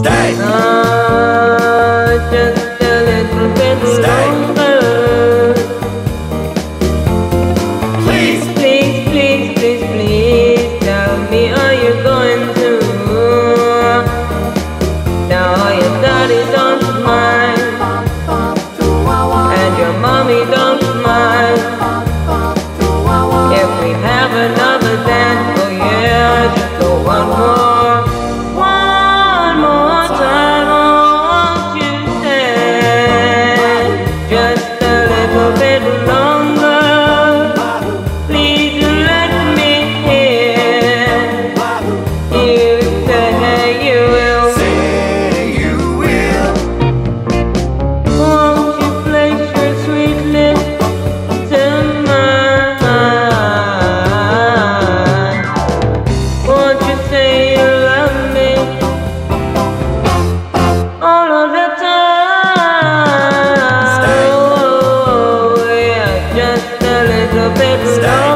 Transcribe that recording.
Stay. Just a little bit Stay. longer. Please. Please, please, please, please tell me, are you going to? Now your daddy don't mind, and your mommy don't mind. If we have another dance, oh yeah, just go one more time. Won't you stand just a little bit longer? Please let me hear you say you will. Say you will. Won't you place your sweet lips to mine? Won't you say you love me all of the time? Stay. Oh, yeah, just a little bit Stay.